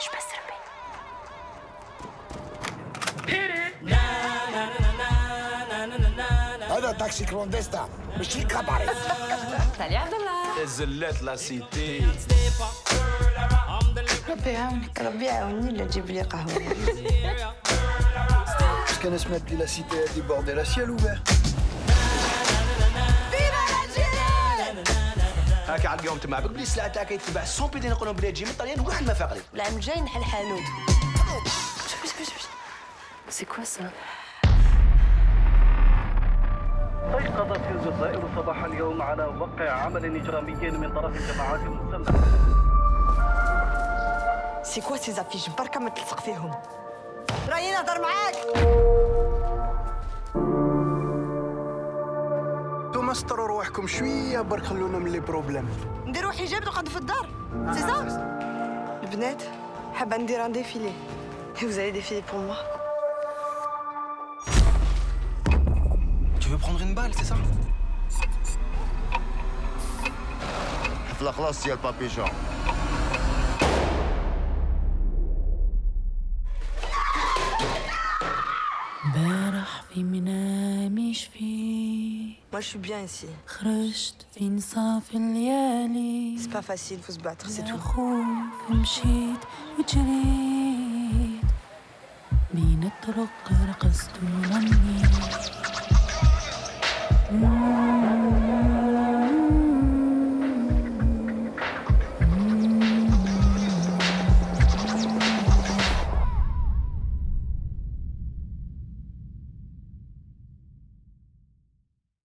كاش بسربي هذا تاكسي كلونديستا ماشي كاباري. سالي عبد الله. الزلات لا سيتي. ربي يعاونك، ربي يعاوني لا تجيب لي قهوه. Parce qu'un esmat de la cité a débordé la ciel ouvert. هاك على اليوم تبع بك بلي السلعه تاعك يتباع سون بيدي نقولوا بلي تجي من الطليان واحد ما فاقلي. العام الجاي نحل حانوت. سي كوا سا؟ استيقظت الجزائر صباح اليوم على وقع عمل إجرامي من طرف الجماعات المسلحة. سي كوا سي زافيش بركة ما تلصق فيهم. راني نهضر معاك. انتوما سطروا رواحكم شويه برك خلونا من لي بروبليم. نديرو حجاب نقعدو في الدار سي سا. البنات حابة ندير ان ديفيلي. Vous allez défiler pour moi. Tu veux prendre une balle, c'est ça? حفلة خلاص يا البابي جون. امبارح في منامي شفيت. Moi je suis bien ici. خرجت في نصاف الليالي. C'est pas facile, faut se battre, c'est tout. خوف مشيت وجريت بين الطرق رقصت ونميت.